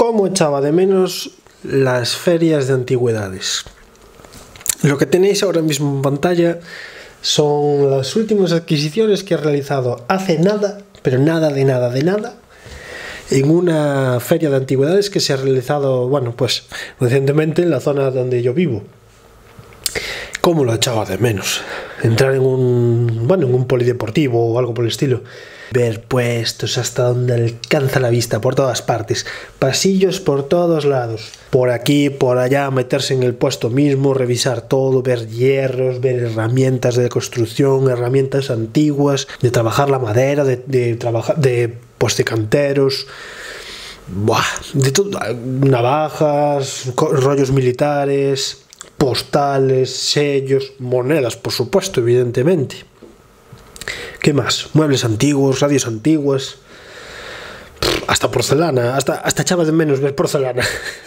¿Cómo echaba de menos las ferias de antigüedades? Lo que tenéis ahora mismo en pantalla son las últimas adquisiciones que he realizado hace nada, pero nada, en una feria de antigüedades que se ha realizado, bueno, pues recientemente en la zona donde yo vivo. ¿Cómo lo echaba de menos? Entrar en un polideportivo o algo por el estilo. Ver puestos hasta donde alcanza la vista, por todas partes. Pasillos por todos lados. Por aquí, por allá, meterse en el puesto mismo, revisar todo, ver hierros, ver herramientas de construcción, herramientas antiguas, de trabajar la madera, de canteros. De todo, navajas, rollos militares, postales, sellos, monedas, por supuesto, evidentemente. ¿Qué más? Muebles antiguos, radios antiguas, hasta porcelana, hasta echaba de menos ver porcelana.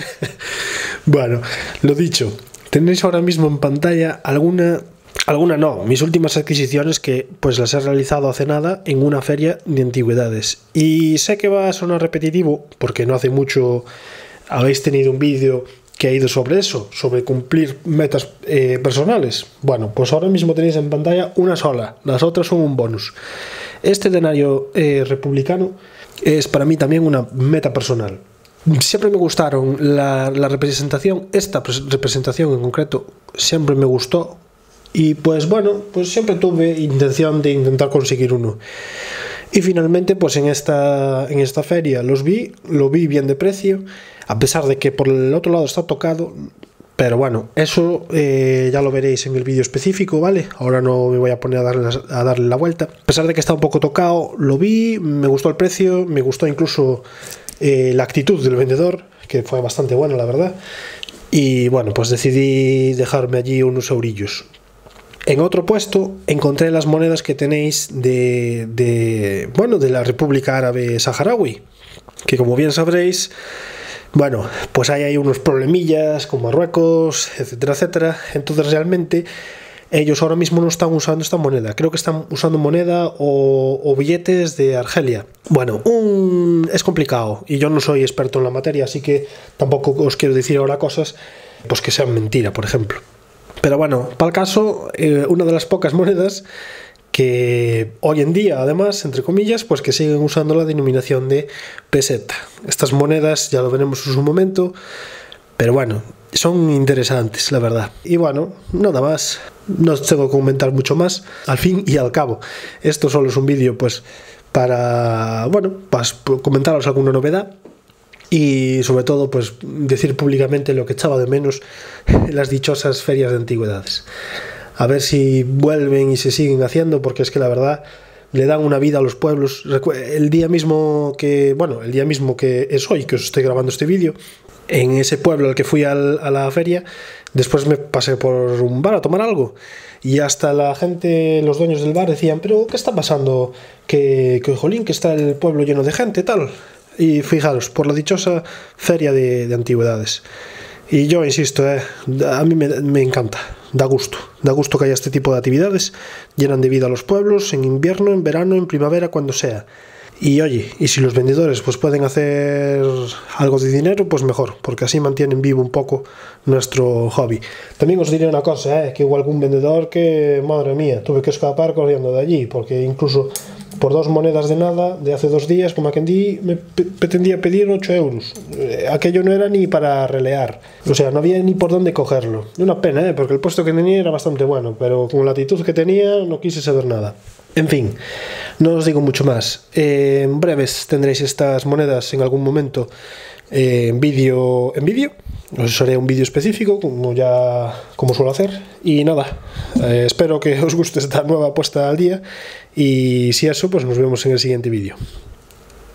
Bueno, lo dicho, tenéis ahora mismo en pantalla alguna no, mis últimas adquisiciones que pues las he realizado hace nada en una feria de antigüedades. Y sé que va a sonar repetitivo porque no hace mucho habéis tenido un vídeo que ha ido sobre eso, sobre cumplir metas personales. Bueno, pues ahora mismo tenéis en pantalla una sola, las otras son un bonus. Este denario republicano es para mí también una meta personal. Siempre me gustaron la representación, esta representación en concreto siempre me gustó y pues bueno, pues siempre tuve intención de intentar conseguir uno. Y finalmente pues en esta feria lo vi bien de precio, a pesar de que por el otro lado está tocado, pero bueno, eso ya lo veréis en el vídeo específico, ¿vale? Ahora no me voy a poner a darle la vuelta. A pesar de que está un poco tocado, lo vi, me gustó el precio, me gustó incluso la actitud del vendedor, que fue bastante buena, la verdad. Y bueno, pues decidí dejarme allí unos eurillos. En otro puesto encontré las monedas que tenéis de la República Árabe Saharaui, que como bien sabréis, bueno, pues hay unos problemillas con Marruecos, etcétera, etcétera. Entonces realmente ellos ahora mismo no están usando esta moneda. Creo que están usando moneda o billetes de Argelia. Bueno, es complicado y yo no soy experto en la materia, así que tampoco os quiero decir ahora cosas pues que sean mentira, por ejemplo. Pero bueno, para el caso, una de las pocas monedas que hoy en día, además, entre comillas, pues que siguen usando la denominación de peseta. Estas monedas ya lo veremos en su momento, pero bueno, son interesantes, la verdad. Y bueno, nada más, no os tengo que comentar mucho más. Al fin y al cabo, esto solo es un vídeo pues para comentaros alguna novedad. Y sobre todo, pues decir públicamente lo que echaba de menos en las dichosas ferias de antigüedades. A ver si vuelven y se siguen haciendo, porque es que la verdad le dan una vida a los pueblos. El día mismo que es hoy, que os estoy grabando este vídeo, en ese pueblo al que fui a la feria, después me pasé por un bar a tomar algo. Y hasta la gente, los dueños del bar decían, pero ¿qué está pasando? Que jolín, que está el pueblo lleno de gente, tal. Y fijaros, por la dichosa feria de antigüedades. Y yo insisto, a mí me encanta, da gusto que haya este tipo de actividades, llenan de vida a los pueblos, en invierno, en verano, en primavera, cuando sea. Y oye, y si los vendedores pues pueden hacer algo de dinero, pues mejor, porque así mantienen vivo un poco nuestro hobby. También os diré una cosa, que hubo algún vendedor que, madre mía, tuve que escapar corriendo de allí, porque incluso por 2 monedas de nada, de hace 2 días, como aquel día, me pretendía pedir 8 euros. Aquello no era ni para relear, o sea, no había ni por dónde cogerlo. Una pena, porque el puesto que tenía era bastante bueno, pero con la actitud que tenía no quise saber nada. En fin, no os digo mucho más. En breves tendréis estas monedas en algún momento en vídeo. Os haré un vídeo específico, como suelo hacer. Y nada, espero que os guste esta nueva puesta al día. Y si eso, pues nos vemos en el siguiente vídeo.